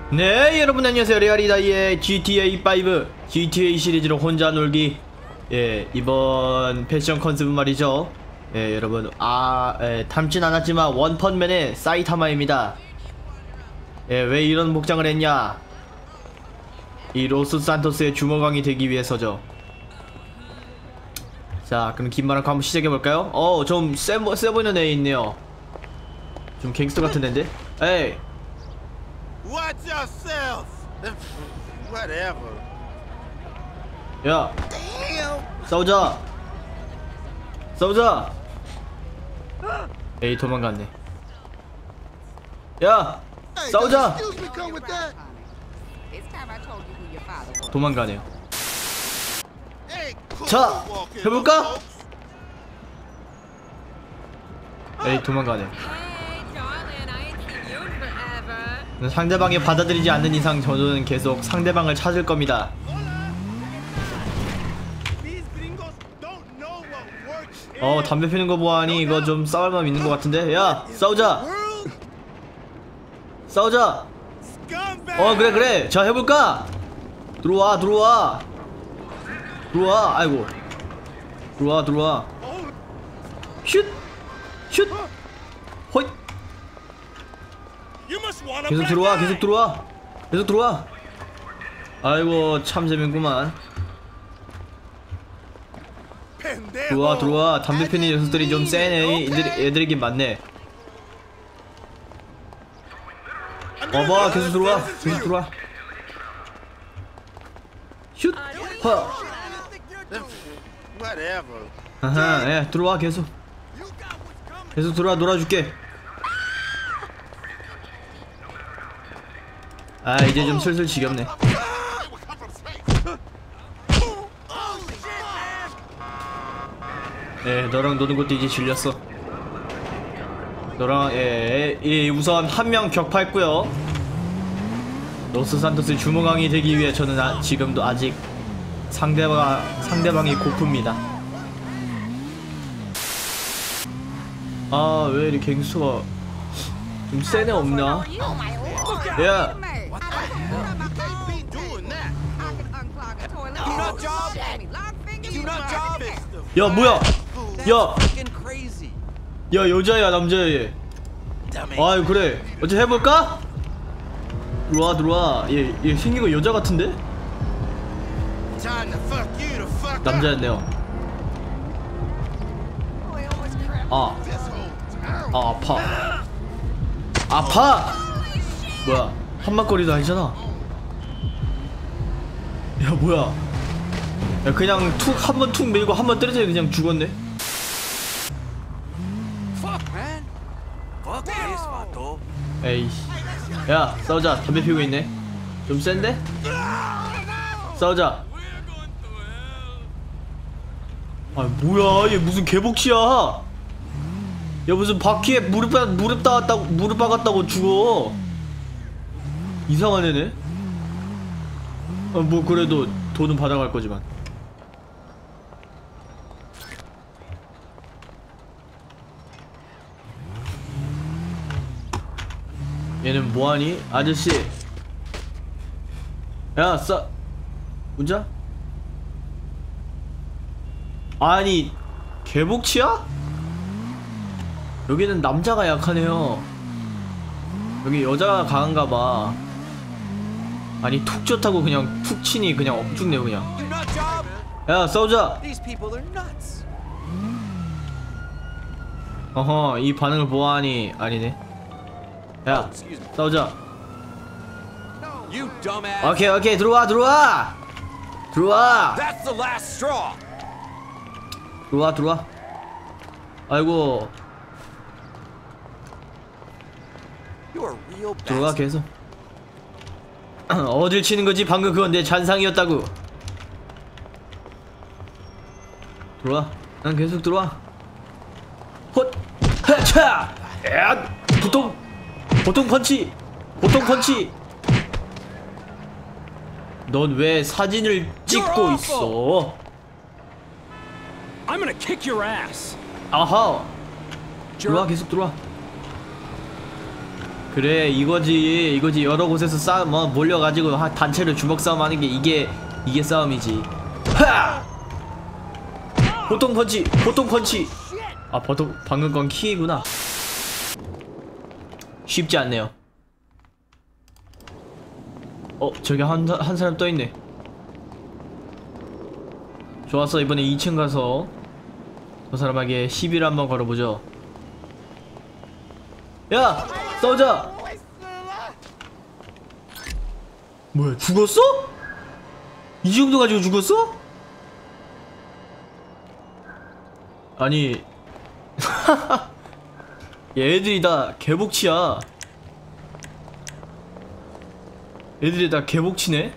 네, 여러분 안녕하세요. 레알이다이의 GTA5 GTA 시리즈로 혼자 놀기. 예, 이번 패션 컨셉은 말이죠. 예, 여러분 닮진 않았지만 원펀맨의 사이타마입니다. 예, 왜 이런 복장을 했냐? 이 로스 산토스의 주먹왕이 되기 위해서죠. 자, 그럼 긴 말 않고 한번 시작해볼까요? 좀 세 보이는 애 있네요. 좀 갱스터 같은 애인데? 에이, Watch yourself. Whatever. 야, Damn. 싸우자. 에이, 도망갔네. 야, Hey, 싸우자. excuse me, come with that. 도망가네요. Hey, cool 자, walking, 해볼까? folks. 에이, 도망가네. 상대방이 받아들이지 않는 이상 저는 계속 상대방을 찾을 겁니다. These gringos don't know what works. 담배 피는 거 보아하니 이거 좀 싸울 맘 있는 것 같은데? 야, 싸우자. Scumbag. 그래. 자, 해볼까? 들어와. 아이고. 들어와. 슛. 호잇. You must want a 계속 들어와. 아이고, 참 재밌구만. 들어와. 담배 피는 녀석들이 좀 센 애들이긴 많네. 봐봐, 계속 들어와. 슛. Whatever. 아하, 예, 들어와. 계속 들어와. 놀아줄게. 이제 좀 슬슬 지겹네. 너랑 노는 것도 이제 질렸어. 너랑 우선 한 명 격파했고요. 로스 산토스 주먹왕이 되기 위해 저는 지금도 아직 상대방이 고픕니다. 왜 이렇게 갱수가 좀 센 애 없나? 야, 야, 뭐야? 야, 여자야, 남자야, 얘. 아유, 그래. 어째 해볼까? 들어와. 얘 생긴 거 여자 같은데? Time to fuck you to fuck up. 남자였네요. 아파. 뭐야? 한막거리도 아니잖아. 야, 뭐야? 야, 그냥 한 번 툭 밀고 한 번 때려서 그냥 죽었네. 에이씨. 야, 싸우자. 담배 피우고 있네. 좀 센데? 싸우자. 뭐야? 얘 무슨 개복치야? 야, 무슨 바퀴에 무릎 박았다고 죽어. 이상한 애네. 뭐 그래도 돈은 받아갈 거지만. 얘는 뭐하니? 아저씨. 야, 문자? 아니, 개복치야? 여기는 남자가 약하네요. 여기 여자가 강한가봐. 아니, 툭 좋다고 그냥 툭 치니 그냥 엄죽네요 그냥. 야, 싸우자. 어허, 이 반응을 보아하니 아니네. 야, 싸우자. 오케이, 들어와. 아이고, 들어와. 계속. 어딜 치는 거지? 방금 그건 내 잔상이었다고. 들어와. 난 계속 들어와. 헛, 헤차. 보통 펀치. 넌 왜 사진을 찍고 있어? I'm gonna kick your ass. 아하. 들어와. 계속 들어와. 그래 이거지 여러 곳에서 싸움 몰려가지고 단체로 주먹 싸움 하는 게 이게 싸움이지. 하! 보통 펀치 아 방금 건 키구나. 쉽지 않네요. 저기 한 사람 떠있네. 좋았어. 이번에 2층 가서 저 사람에게 시비를 한번 걸어보죠. 야! 싸우자! 뭐야 죽었어? 이 정도 가지고 죽었어? 아니 얘들이 다 개복치야. 애들이 다 개복치네?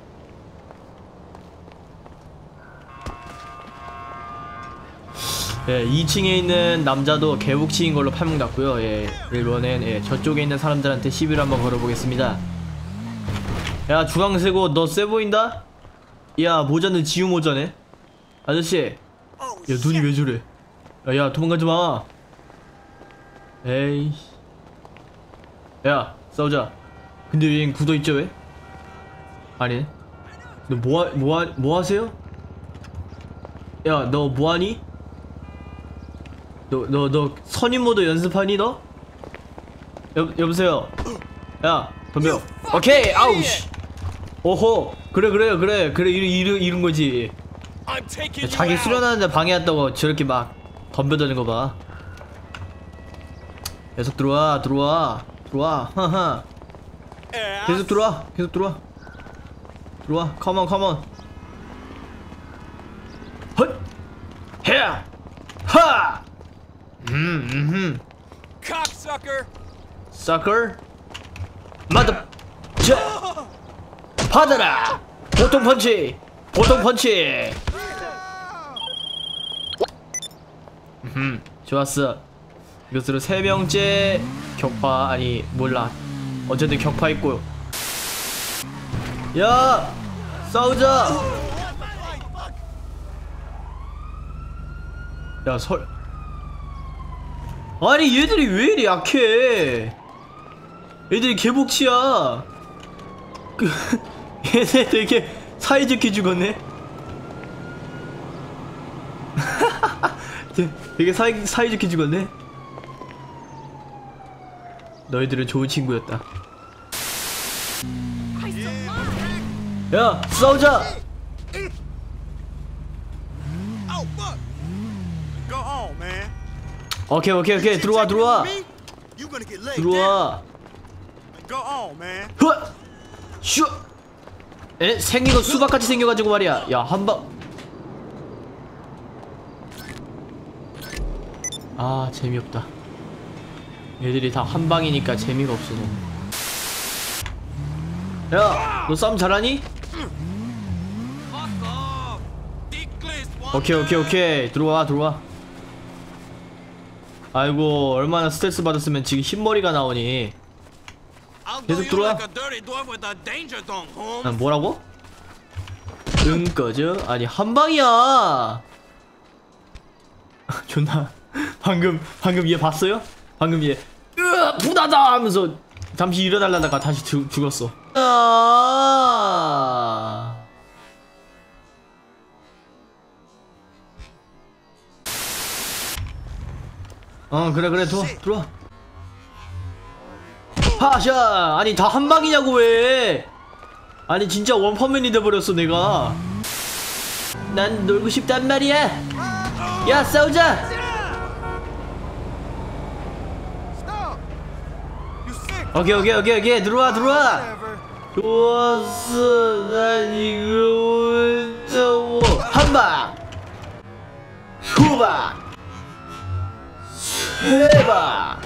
예, 2층에 있는 남자도 개복치인 걸로 판명났고요. 예, 이번엔 저쪽에 있는 사람들한테 시비를 한번 걸어보겠습니다. 야, 주황색옷 너 쎄 보인다? 야, 모자는 지우 모자네. 아저씨, 야, 눈이 왜 저래? 야, 도망가지 마. 에이, 야, 싸우자. 근데 얘는 굳어있죠 왜? 아니네. 너 뭐 하세요? 야, 너 뭐하니? 너 선임 모드 연습하니 너? 여보세요. 야, 덤벼. 오케이, 아우씨. 오호, 그래 이런 거지. 야, 자기 수련하는데 방해한다고 저렇게 막 덤벼드는 거 봐. 계속 들어와. 하하. 계속 들어와. 컴온. 헛! 헤야! 하! Cocksucker! Sucker? 마더! 자! 받아라! 보통 펀치! 좋았어. 이것으로 3명째 격파, 아니 몰라. 어쨌든 격파했고. 야! 싸우자! 야, 아니 얘들이 왜 이리 약해? 얘들이 개복치야. 얘네 되게 사이좋게 죽었네. 되게 사이좋게 죽었네. 너희들은 좋은 친구였다. 야, 싸우자. 오케이. 들어와. 흐! 슈! 생긴 거 수박같이 생겨가지고 말이야. 야, 한방. 아, 재미없다. 얘들이 다 한방이니까 재미가 없어. 야, 너 싸움 잘하니? 오케이. 들어와. 아이고, 얼마나 스트레스 받았으면 지금 흰머리가 나오니. 계속 들어와. 난 뭐라고? 꺼져? 아니, 한방이야. 존나. 방금 얘 봤어요? 방금 얘 부다다 하면서 잠시 일어나려다가 다시 죽었어. 그래 들어와. 하샤. 아니 다 한방이냐고 왜. 아니 진짜 원펀맨이 돼버렸어 내가. 난 놀고 싶단 말이야. 야, 싸우자. 오케이. 들어와. 좋았어. 난 이거 한방, 후방, 세방.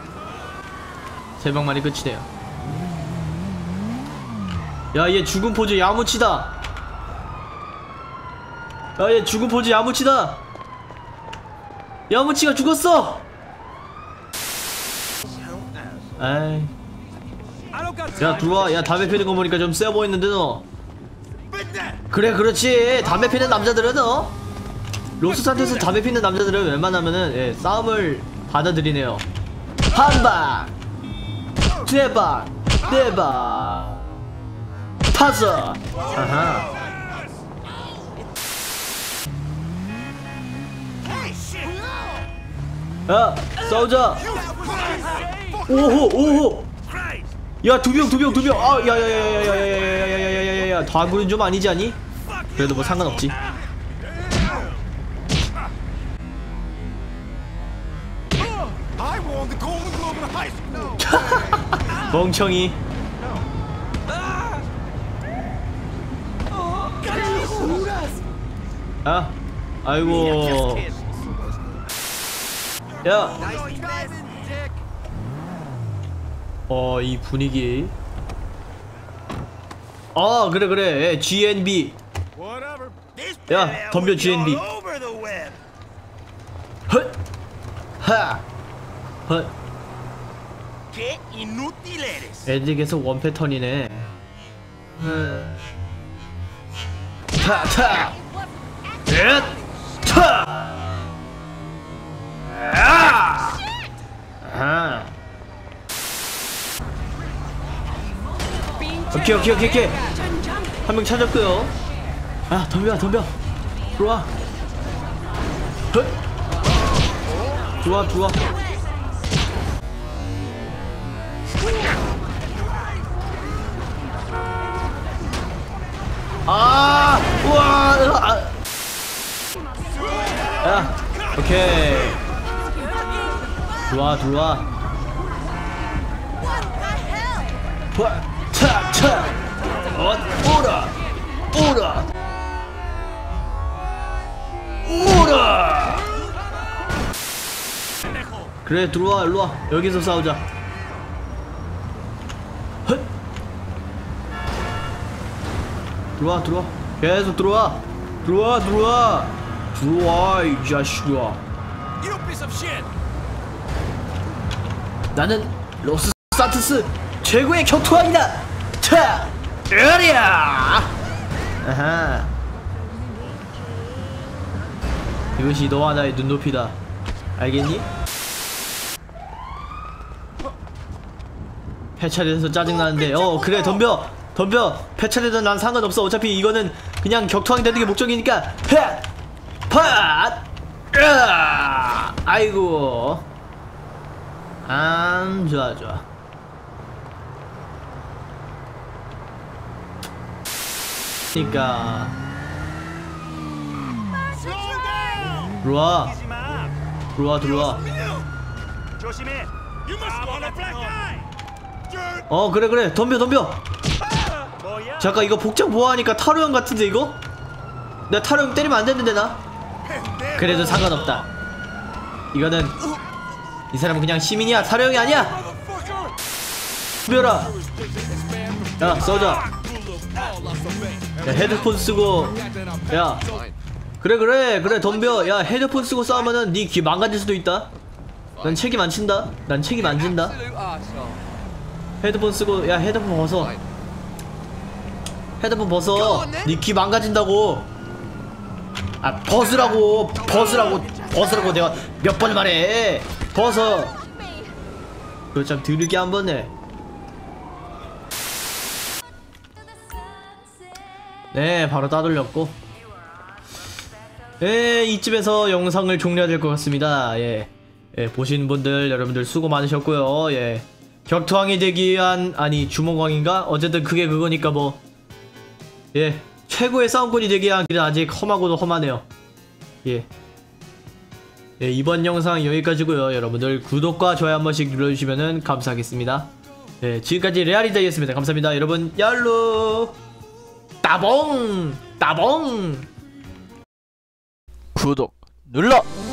세방만이 끝이네요. 야, 얘 죽은 포즈 야무치다. 야무치가 죽었어. 아이. 야, 들어와. 야, 담배 피는 거 보니까 좀 쎄 보이는데 너. 그래, 그렇지. 담배 피는 남자들은 로스산토스 담배 피는 남자들은 웬만하면은 싸움을 받아들이네요. 한방, 대박 대박 파서 아하. 야 싸우자. 오호 오호. 야 두 명 아 야야야야야야야야야야야야야야 다구는 좀 아니지 않니? 그래도 뭐 상관없지. 멍청이. 아 아이고. 야 이 분위기. 그래 GNB. 야 덤벼 GNB. 헛 하 헛. 애들 계속 원 패턴이네. 타타 타 오케이 한 명 찾았고요. 아 덤벼 들어와. 헛 들어와. 우와 야 오케이 들어와. 차 오라. 그래 들어와 일로와. 여기서 싸우자. 헛 들어와 계속 들어와 이 자식아. 나는 로스사트스 최고의 격투왕이다. 차 으랴. 아하 이것이 너와 나의 눈높이다. 알겠니? 폐차돼서 짜증나는데 그래 덤벼 폐차돼도 난 상관없어. 어차피 이거는 그냥 격투왕이 되는 게 목적이니까. 팟 아이고 좋아 그니까 들어와 그래 덤벼. 잠깐 이거 복장 보호하니까 타로형 같은데 이거? 나 타로형 때리면 안 되는데 나? 그래도 상관없다. 이거는 이 사람은 그냥 시민이야. 타로형이 아니야. 덤벼라. 야 싸우자. 야 헤드폰 쓰고. 야 그래 덤벼. 야 헤드폰 쓰고 싸우면은 네 귀 망가질 수도 있다. 난 책임 안 진다. 헤드폰 쓰고. 야 헤드폰 벗어. 네 귀 망가진다고. 벗으라고 내가 몇 번 말해. 벗어. 그거 참 드럽게 한 번에. 네 바로 따돌렸고. 이쯤에서 영상을 종료해야 될 것 같습니다. 보신 분들 여러분들 수고 많으셨고요. 격투왕이 되기 위한 주먹왕인가? 어쨌든 그게 그거니까 뭐 최고의 싸움꾼이 되기 위한 길은 아직 험하고도 험하네요. 이번 영상 여기까지고요. 여러분들 구독과 좋아요 한 번씩 눌러주시면 감사하겠습니다. 지금까지 레알이다이였습니다. 감사합니다. 여러분 얄로 따봉 구독 눌러.